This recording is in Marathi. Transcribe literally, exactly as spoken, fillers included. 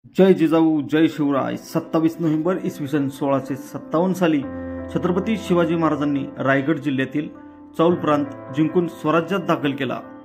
जय जिजाऊ जय शिवराय। सत्तावीस नोव्हेंबर इसवी सन सोळाशे सत्तावन्न साली छत्रपती शिवाजी महाराजांनी रायगड जिल्ह्यातील चौल प्रांत जिंकून स्वराज्यात दाखल केला।